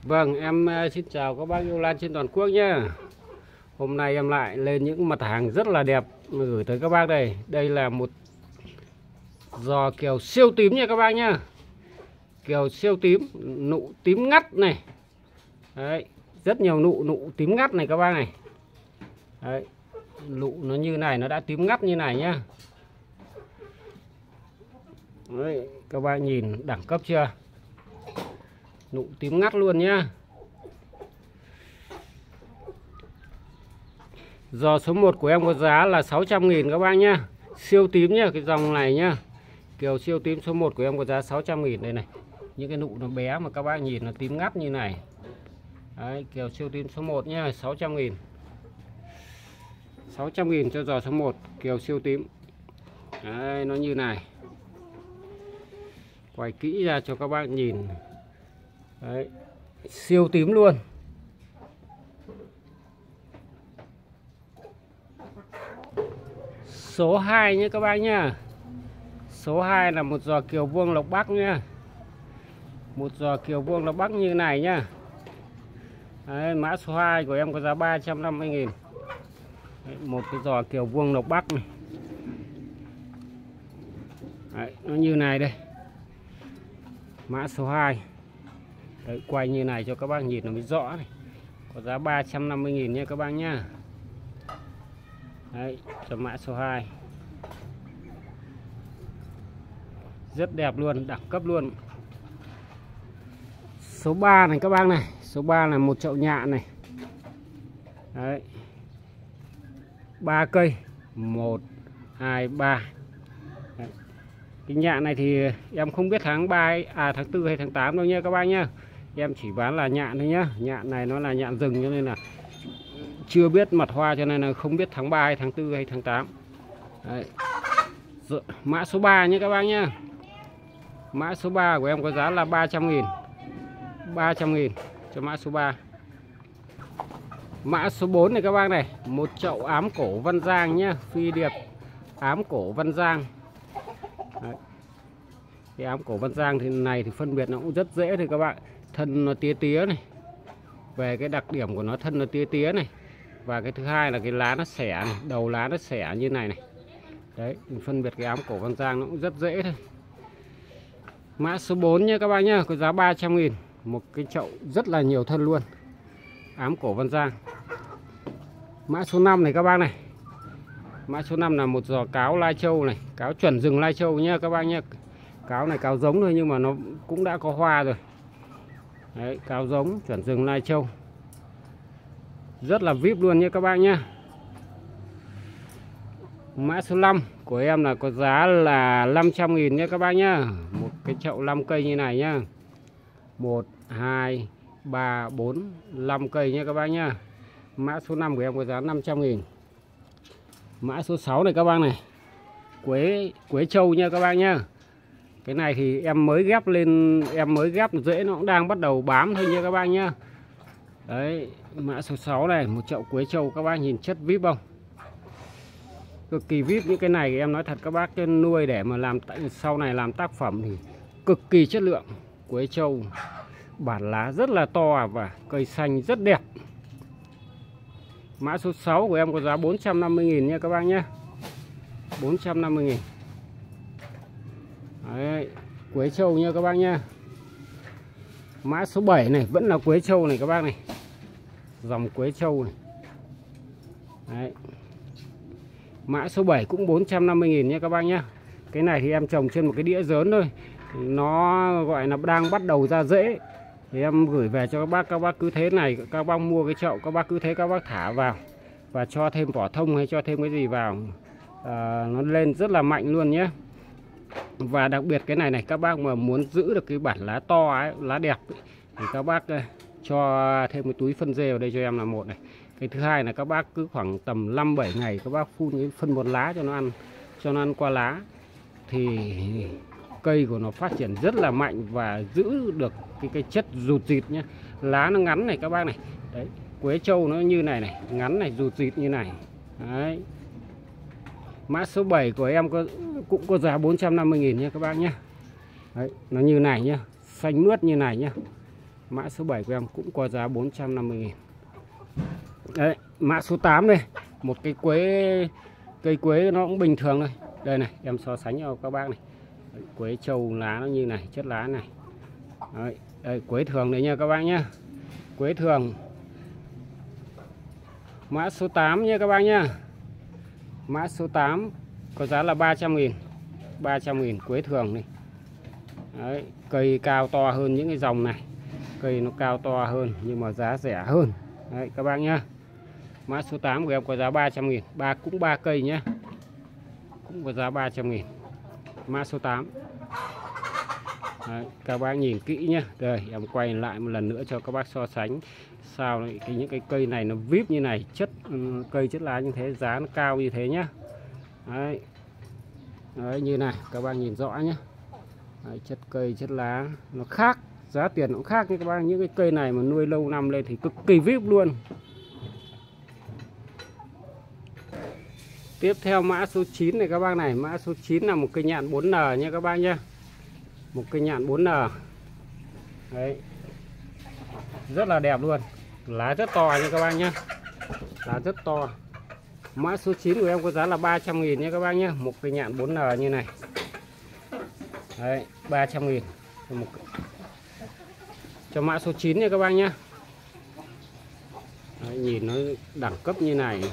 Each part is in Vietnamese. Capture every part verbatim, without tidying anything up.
Vâng, em uh, xin chào các bác yêu lan trên toàn quốc nhé. Hôm nay em lại lên những mặt hàng rất là đẹp gửi tới các bác đây. Đây là một giò kiều siêu tím nha các bác nhá. Kiều siêu tím, nụ tím ngắt này. Đấy, rất nhiều nụ nụ tím ngắt này các bác này. Đấy, nụ nó như này, nó đã tím ngắt như này nhá. Đấy, các bác nhìn đẳng cấp chưa? Nụ tím ngắt luôn nhá. Giò số một của em có giá là sáu trăm nghìn các bác nhá. Siêu tím nhá, cái dòng này nhá. Kiều siêu tím số một của em có giá sáu trăm nghìn đây này. Những cái nụ nó bé mà các bác nhìn nó tím ngắt như này. Đấy, kiều siêu tím số một nhá, sáu trăm nghìn. sáu trăm nghìn cho giò số một kiều siêu tím. Đấy, nó như này. Quay kỹ ra cho các bác nhìn. Đấy, siêu tím luôn. Số hai nhé các bác nhá. Số hai là một giò kiều vuông lộc bắc nhá. Một giò kiều vuông lộc bắc như này nhá. Đấy, mã số hai của em có giá ba trăm năm mươi nghìn. Đấy, một cái giò kiều vuông lộc bắc này. Đấy, nó như này đây. Mã số hai. Đấy, quay như này cho các bác nhìn nó mới rõ này. Có giá ba trăm năm mươi nghìn nha các bác nhá. Đấy, cho mã số hai. Rất đẹp luôn, đẳng cấp luôn. Số ba này các bác này. Số ba là một chậu nhạn này. Đấy, ba cây. Một, hai, ba. Đấy. Cái nhạn này thì em không biết tháng ba ấy, à tháng tư hay tháng tám đâu nha các bác nhá. Em chỉ bán là nhạn thôi nhá. Nhạn này nó là nhạn rừng cho nên là chưa biết mặt hoa, cho nên là không biết tháng ba hay tháng tư hay tháng tám. Đấy. Mã số ba nhé các bác nhá. Mã số ba của em có giá là ba trăm nghìn. ba trăm nghìn cho mã số ba. Mã số bốn này các bác này. Một chậu ám cổ Văn Giang nhá. Phi điệp ám cổ Văn Giang. Đấy. Cái ám cổ Văn Giang thì này thì phân biệt nó cũng rất dễ thôi các bạn. Thân nó tía tía này. Về cái đặc điểm của nó, thân nó tía tía này. Và cái thứ hai là cái lá nó xẻ này. Đầu lá nó xẻ như này này. Đấy, mình phân biệt cái ám cổ Văn Giang nó cũng rất dễ thôi. Mã số bốn nhé các bác nhá. Có giá ba trăm nghìn. Một cái chậu rất là nhiều thân luôn. Ám cổ Văn Giang. Mã số năm này các bác này. Mã số năm là một giò cáo Lai Châu này. Cáo chuẩn rừng Lai Châu nhá các bác nhá. Cáo này cáo giống thôi nhưng mà nó cũng đã có hoa rồi. Đấy, cáo giống chuẩn rừng Lai Châu. Rất là vip luôn nhé các bác nhá. Mã số năm của em là có giá là năm trăm nghìn nhé các bác nhá. Một cái chậu năm cây như này nhá. một, hai, ba, bốn, năm cây nhé các bác nhá. Mã số năm của em có giá năm trăm nghìn. Mã số sáu này các bác này. Quế quế châu nha các bác nhá. Cái này thì em mới ghép lên, em mới ghép rễ nó cũng đang bắt đầu bám thôi nha các bác nhá. Đấy, mã số sáu này, một chậu quế châu các bác nhìn chất vip không? Cực kỳ vip. Những cái này em nói thật các bác, cái nuôi để mà làm sau này làm tác phẩm thì cực kỳ chất lượng. Quế châu bản lá rất là to và cây xanh rất đẹp. Mã số sáu của em có giá bốn trăm năm mươi nghìn nha các bác nhé. bốn trăm năm mươi nghìn. Đấy, quế châu nha các bác nhé. Mã số bảy này vẫn là quế châu này các bác này. Dòng quế châu này. Đấy. Mã số bảy cũng bốn trăm năm mươi nghìn nha các bác nhé. Cái này thì em trồng trên một cái đĩa lớn thôi. Nó gọi là đang bắt đầu ra rễ. Thì em gửi về cho các bác. Các bác cứ thế này, các bác mua cái chậu, các bác cứ thế các bác thả vào. Và cho thêm vỏ thông hay cho thêm cái gì vào. à, Nó lên rất là mạnh luôn nhé. Và đặc biệt cái này này, các bác mà muốn giữ được cái bản lá to ấy, lá đẹp ấy, thì các bác cho thêm cái túi phân dê vào đây cho em là một này. Cái thứ hai là các bác cứ khoảng tầm năm bảy ngày các bác phun cái phân bón lá cho nó ăn, cho nó ăn qua lá. Thì cây của nó phát triển rất là mạnh và giữ được cái, cái chất rụt rịt nhé. Lá nó ngắn này các bác này. Đấy, quế châu nó như này này, ngắn này, rụt rịt như này. Đấy. Mã số bảy của em có cũng có giá bốn trăm năm mươi nghìn nha các bác nhé. Đấy, nó như này nhá, xanh mướt như này nhá. Mã số bảy của em cũng có giá bốn trăm năm mươi nghìn. Đấy, mã số tám đây, một cái quế, cây quế nó cũng bình thường thôi. Đây này, em so sánh cho các bác này. Đấy, quế trầu lá nó như này, chất lá này. Đấy, đây quế thường đấy nha các bác nhá. Quế thường. Mã số tám nha các bác nhá. Mã số tám có giá là ba trăm nghìn. ba trăm nghìn quế thường này. Đấy, cây cao to hơn những cái dòng này. Cây nó cao to hơn nhưng mà giá rẻ hơn. Đấy các bác nhá. Mã số tám của em có giá ba trăm nghìn. Ba cũng ba cây nhá. Cũng có giá ba trăm nghìn. Mã số tám. Đấy, các bác nhìn kỹ nhá. Đây em quay lại một lần nữa cho các bác so sánh. Sao này, cái những cái cây này nó vip như này, chất um, cây chất lá như thế, giá nó cao như thế nhá. Đấy. Đấy như này, các bác nhìn rõ nhá. Đấy, chất cây chất lá nó khác, giá tiền cũng khác nha các bác. Những cái cây này mà nuôi lâu năm lên thì cực kỳ vip luôn. Tiếp theo mã số chín này các bác này. Mã số chín là một cây nhạn bốn N nha các bác nhá. Một cây nhạn bốn N. Đấy. Rất là đẹp luôn. Lá rất to nha các bác nhá. Lá rất to. Mã số chín của em có giá là ba trăm nghìn nha các bác nhá. Một cây nhạn bốn N như này. Đấy, ba trăm nghìn cho, một... cho mã số chín nha các bác nhá. Đấy, nhìn nó đẳng cấp như này.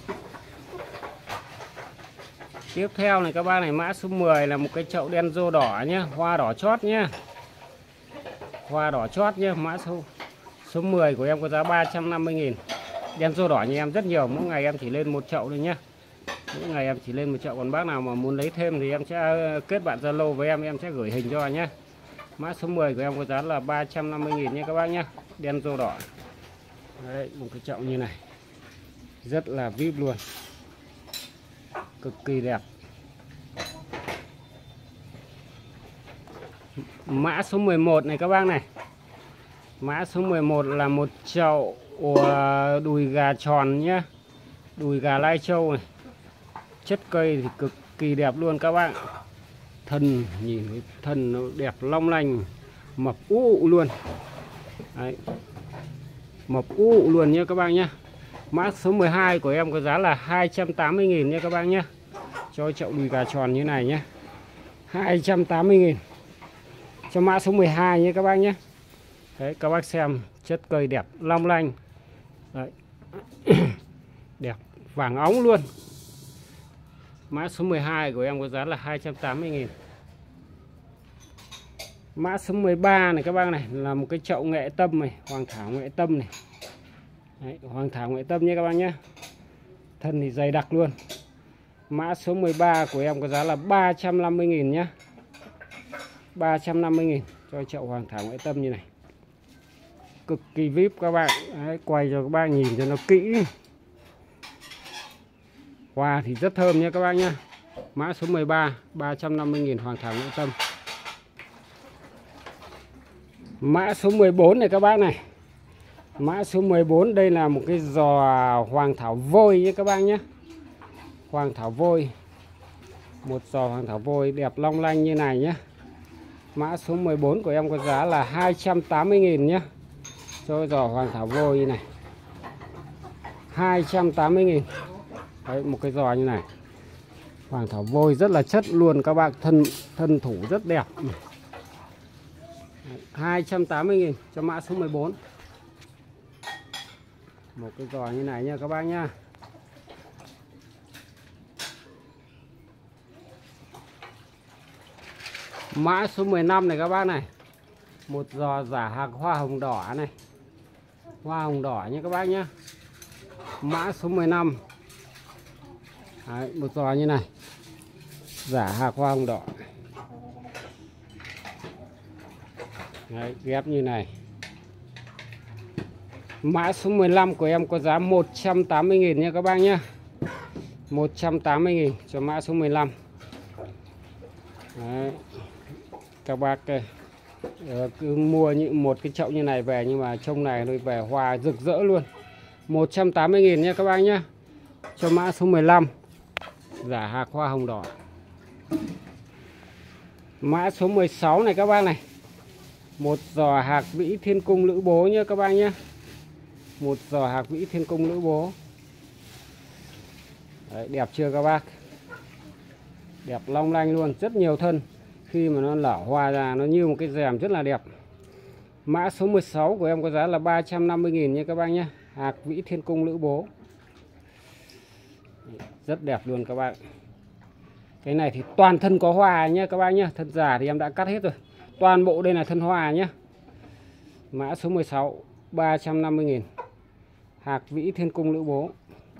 Tiếp theo này các bác này, mã số mười là một cái chậu đen rô đỏ nhá, hoa đỏ chót nhá. Hoa đỏ chót nhá, mã số số mười của em có giá ba trăm năm mươi nghìn. Đen rô đỏ như em rất nhiều, mỗi ngày em chỉ lên một chậu thôi nhá. Mỗi ngày em chỉ lên một chậu, còn bác nào mà muốn lấy thêm thì em sẽ kết bạn Zalo với em, em sẽ gửi hình cho nhé. Mã số mười của em có giá là ba trăm năm mươi nghìn nha các bác nhé. Đen rô đỏ. Đấy, một cái chậu như này. Rất là vip luôn. Cực kỳ đẹp. Mã số mười một này các bác này. Mã số mười một là một chậu đùi gà tròn nhá. Đùi gà lai châu này. Chất cây thì cực kỳ đẹp luôn các bạn. Thân nhìn cái thân nó đẹp long lanh, mập ú luôn. Đấy. Mập ú luôn nhé các bác nhé. Mã số mười hai của em có giá là hai trăm tám mươi nghìn nha các bác nhé. Cho chậu đùi gà tròn như này nhé. hai trăm tám mươi nghìn. Cho mã số mười hai nhé các bác nhé. Đấy các bác xem chất cây đẹp long lanh. Đấy. Đẹp vàng óng luôn. Mã số mười hai của em có giá là hai trăm tám mươi nghìn. Mã số mười ba này các bác này là một cái chậu nghệ tâm này, hoàng thảo nghệ tâm này. Đấy, hoàng thảo nghệ tâm nhé các bác nhé. Thân thì dày đặc luôn. Mã số mười ba của em có giá là ba trăm năm mươi nghìn nhé. ba trăm năm mươi nghìn cho chậu hoàng thảo nghệ tâm như này. Cực kỳ vip các bạn. Đấy, quay cho các bác nhìn cho nó kỹ. Hoa thì rất thơm nha các bác nhé. Mã số mười ba, ba trăm năm mươi nghìn hoàng thảo nghệ tâm. Mã số mười bốn này các bác này. Mã số mười bốn đây là một cái giò hoàng thảo vôi nhé các bác nhé. Hoàng thảo vôi. Một giò hoàng thảo vôi đẹp long lanh như này nhé. Mã số mười bốn của em có giá là hai trăm tám mươi nghìn nhé. Cho giò hoàng thảo vôi như này. hai trăm tám mươi nghìn. Đấy, một cái giò như này. Hoàng thảo vôi rất là chất luôn các bạn. Thân thân thủ rất đẹp. hai trăm tám mươi nghìn cho mã số mười bốn. Một cái giò như này nha các bác nhá. Mã số mười lăm này các bác này. Một giò giả hạc hoa hồng đỏ này. Hoa hồng đỏ nha các bác nhá. Mã số mười lăm. Đấy, một giò như này. Giả hạc hoa hồng đỏ. Đấy, ghép như này. Mã số mười lăm của em có giá một trăm tám mươi nghìn nha các bác nhé. một trăm tám mươi nghìn cho mã số mười lăm. Đấy. Các bác cứ mua những một cái chậu như này về, nhưng mà trông này nó về hoa rực rỡ luôn. một trăm tám mươi nghìn nha các bác nhé. Cho mã số mười lăm. Giả hạc hoa hồng đỏ. Mã số mười sáu này các bác này. Một giò hạc vĩ thiên cung lữ bố nhé các bác nhé. Một giò hạc vĩ thiên cung lữ bố. Đấy, đẹp chưa các bác? Đẹp long lanh luôn, rất nhiều thân. Khi mà nó nở hoa ra nó như một cái rèm rất là đẹp. Mã số mười sáu của em có giá là ba trăm năm mươi nghìn nha các bác nhé. Hạc vĩ thiên cung lữ bố. Rất đẹp luôn các bác. Cái này thì toàn thân có hoa nhé các bác nhé. Thân già thì em đã cắt hết rồi. Toàn bộ đây là thân hoa nhé. Mã số mười sáu, ba trăm năm mươi nghìn. Hạc vĩ thiên cung lữ bố.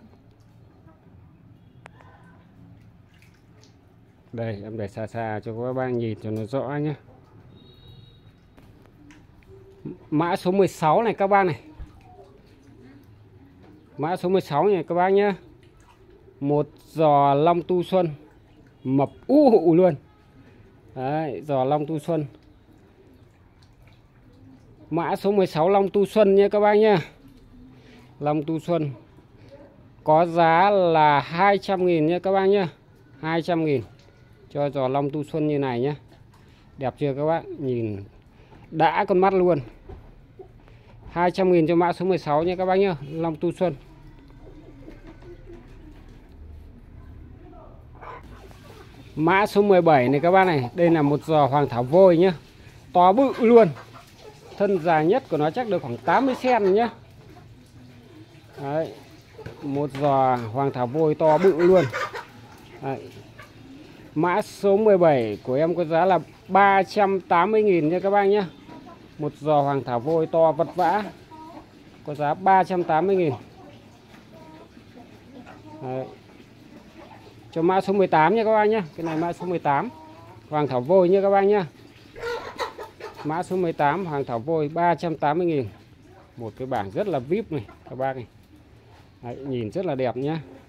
Đây em để xa xa cho các bác nhìn cho nó rõ nhé. Mã số mười sáu này các bác này. Mã số mười sáu này các bác nhé. Một giò long tu xuân. Mập u hụ luôn. Đấy, giò long tu xuân. Mã số mười sáu long tu xuân nhé các bác nhé. Long tu xuân. Có giá là hai trăm nghìn nhé các bác nhé. hai trăm nghìn cho giò long tu xuân như này nhé. Đẹp chưa các bác? Nhìn đã con mắt luôn. hai trăm nghìn cho mã số mười sáu nhé các bác nhé. Long tu xuân. Mã số mười bảy này các bác này. Đây là một giò hoàng thảo vôi nhé. To bự luôn. Thân dài nhất của nó chắc được khoảng tám mươi xăng-ti-mét nhé. Đấy. Một giò hoàng thảo vôi to bự luôn. Đấy. Mã số mười bảy của em có giá là ba trăm tám mươi nghìn nha các bác nhé. Một giò hoàng thảo vôi to vật vã. Có giá ba trăm tám mươi nghìn. Đấy. Cho mã số mười tám nha các bác nhé. Cái này mã số mười tám. Hoàng thảo vôi nha các bác nhé. Mã số mười tám hoàng thảo vôi ba trăm tám mươi nghìn. Một cái bảng rất là víp này các bác này. Đấy, nhìn rất là đẹp nhé.